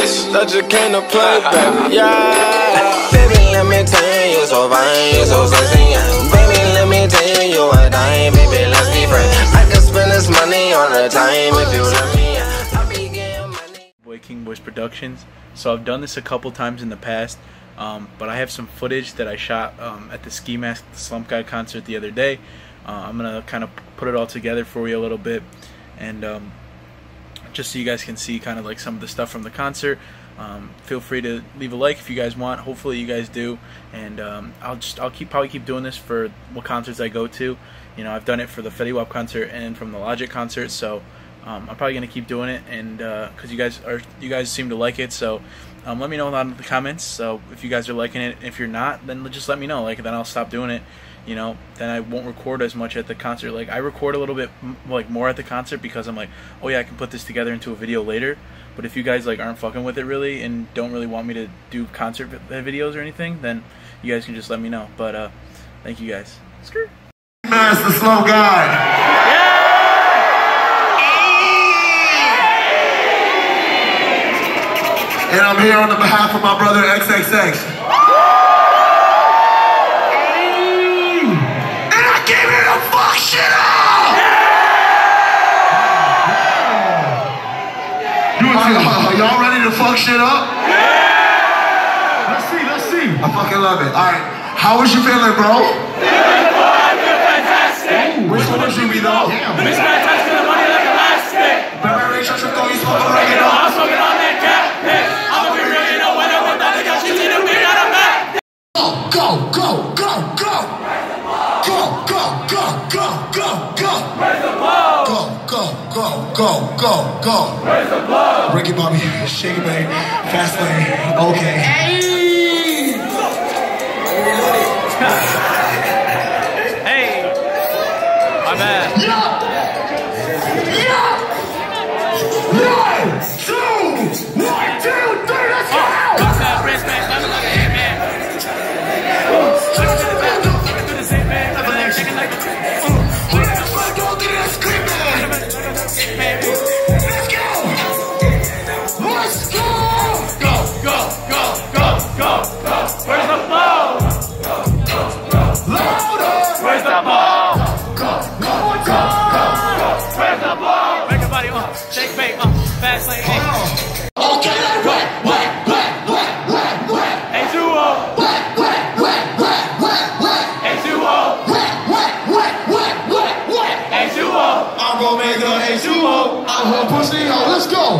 bitch that just came to play, baby. Yeah. Baby, let me tell you, you so fine, you so sexy. Baby, let me tell you, you a dime. Baby, let's be friends. I can spend this money on the time if you let me. I'll be getting money. Boy King Boys Productions. So I've done this a couple times in the past, but I have some footage that I shot at the Ski Mask the Slump Guy concert the other day. I'm gonna kind of put it all together for you a little bit, and just so you guys can see kind of like some of the stuff from the concert. Feel free to leave a like if you guys want. Hopefully you guys do, and I'll probably keep doing this for what concerts I go to. You know, I've done it for the Fetty Wap concert and from the Logic concert, so I'm probably gonna keep doing it, and because you guys seem to like it, so let me know down in the comments. So if you guys are liking it, if you're not, then just let me know. Like, then I'll stop doing it. You know, then I won't record as much at the concert. Like, I record a little bit like more at the concert because I'm like, oh yeah, I can put this together into a video later. But if you guys like aren't fucking with it really and don't really want me to do concert videos or anything, then you guys can just let me know. But thank you guys. Screw. That's the Slump Guy. And I'm here on the behalf of my brother XXX. Fuck shit up! Y'all ready to fuck shit up? Yeah! Let's see. I fucking love it. Alright, how was you feeling, bro? I feel fantastic. Which one would you be though? Miss fantastic, the money like elastic. Barry Church, you smoking oregano. I'm smoking on that cat piss. I'm a real, no weather without the guts. You see the beat on a map. Go. Where's the blow? Go. Where's the blow? Break it, mommy. Shake it, baby. Fast lane. Okay. Hey! My bad. Yeah! 1, 2, 3, let's go! Fast lane. Okay, wet. H2O. H2O. H2O. I'm gonna make a H2O. I'm gonna pussy out. Let's go.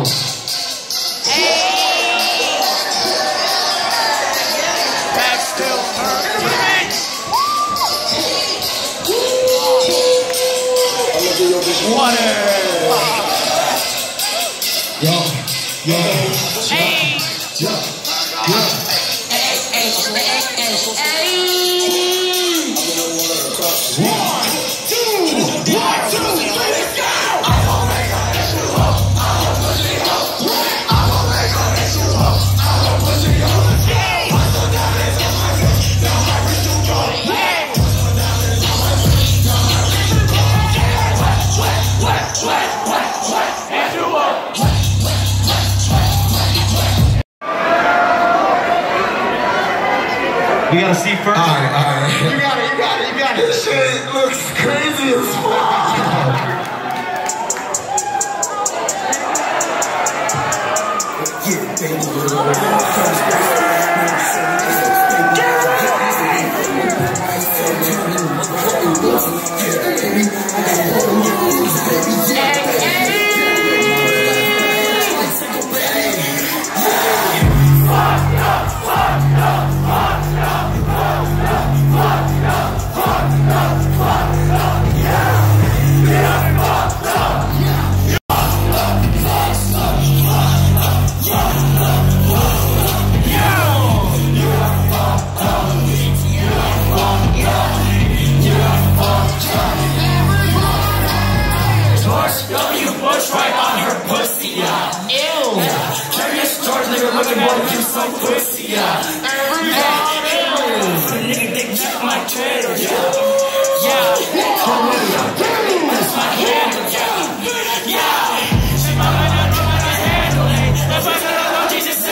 Back still hurt. Water. You gotta see first. Alright. You got it. This shit looks crazy as fuck. Jesus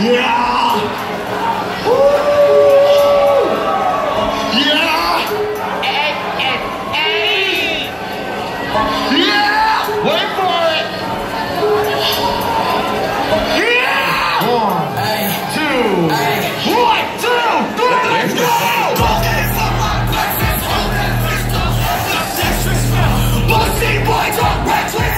Yeah! Woo! Yeah! Yeah! Wait for it! Yeah! 1, 2, 3, let's go! Pussy boy, don't retreat!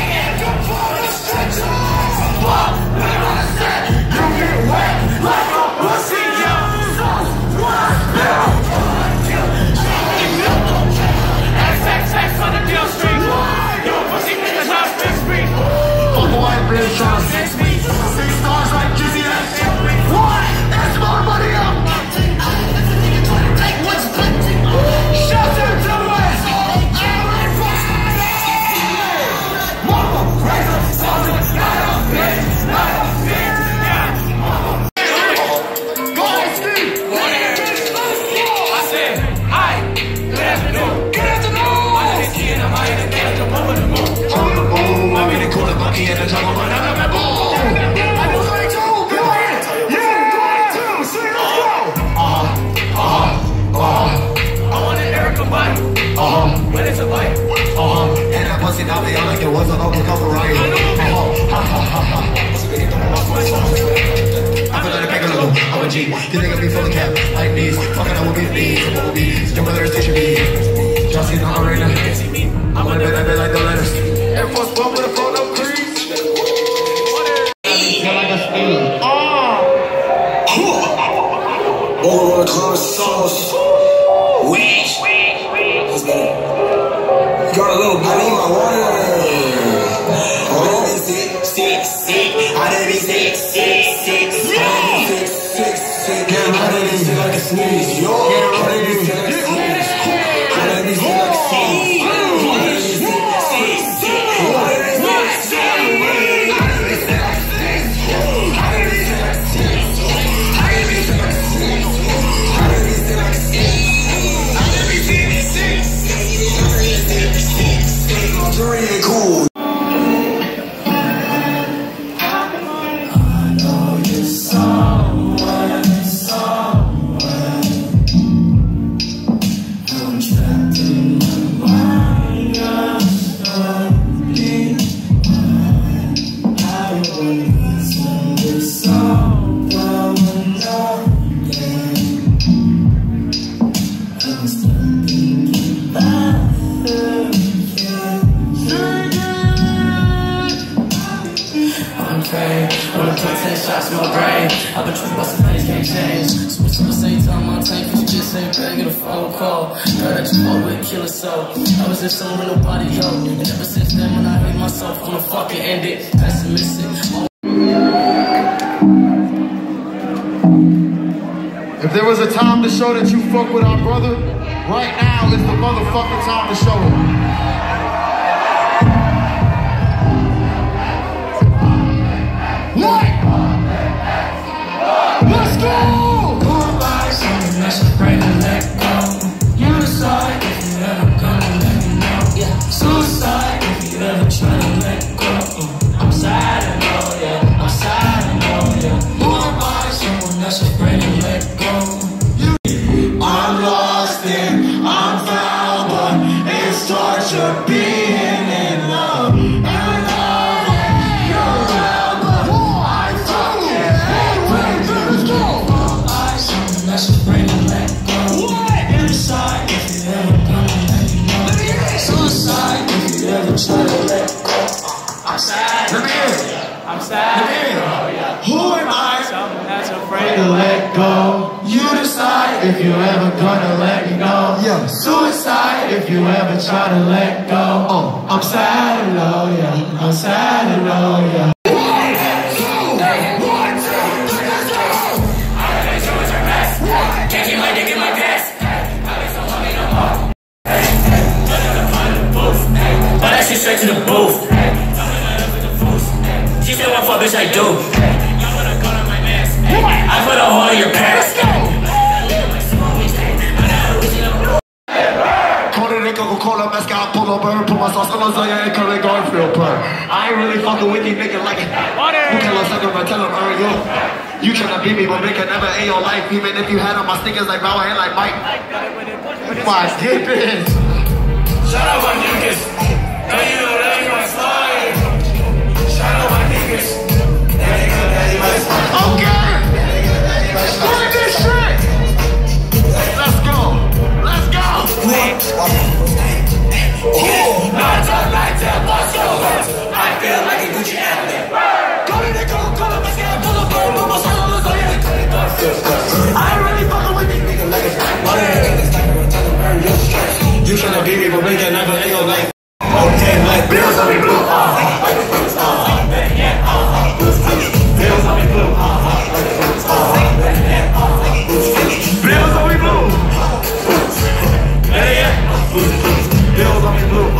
You nigga be full of cap like these. Fucking I will be these. What will be these? Your mother is teaching me. Just see the arena. I'm gonna bet that like the letters. Air Force One with a photo crease. Feel like a spoon. Over the club sauce. Wish. Got a little body in my water. Oh, sick. I done be sick. Get ready to feel like a sneeze. Yo, get ready to feel like a sneeze. Get ready to feel like a sneeze. Cool. Shots in my brain. I've been trying to bust some things, can't change. Switch on the same time, my tank, cause you just ain't begging a phone call. Girl that you fought with, kill a soul. I was in somewhere with nobody, yo. And ever since then, when I hate myself, I'm gonna fucking end it. Pessimistic. If there was a time to show that you fuck with our brother, right now is the motherfucking time to show him. Let's go! Goodbye, something that's afraid to let go. You decide if you ever gonna let me know. Yeah. Suicide if you ever try to let go. I'm sad and know, yeah. I'm sad and know, yeah. Goodbye, someone that's afraid to let go. I'm lost and I'm found, but it's torture being in love. I'm sad. Oh, yeah. Who am I? Someone that's afraid to let go. You decide if you ever gonna let me go. Yeah. Suicide if you ever try to let go. Oh, I'm sad and low, yeah. I'm sad and low, yeah. Straight to the booth. She said, what fuck bitch I do? I put a hole in your pants. Coca-Cola, mascot, pull up, burn, put my sauce on lasagna and curly Garfield purr. I ain't really fucking with these niggas like it. Who can I suck him and tell him, you? You tryna beat me, but we can never end your life. Even if you had on my sneakers like Bow and like Mike. My goodness. Shout out my niggas. Now you know that ain't my slide. Shout out my niggas. Okay. Start this shit. Let's go. Let's go. I feel like a Gucci athlete. I really fucking with me. You tryna beat me, but we can never end your life. Okay, like bills on me blue. Bills on me blue. Bills on me blue. Bills on me blue.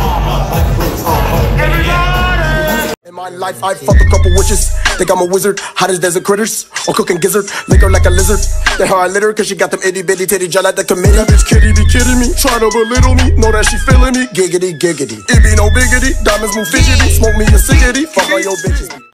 In my life, I fuck a couple witches. Think I'm a wizard, hot as desert critters. Or cooking gizzard, liquor like a lizard. They how I litter, cause she got them itty bitty titty jet like the committee. That bitch kitty be kidding me, try to belittle me. Know that she feeling me, giggity giggity. It be no biggity, diamonds move fidgety. Smoke me a ciggity, fuck all your bitches.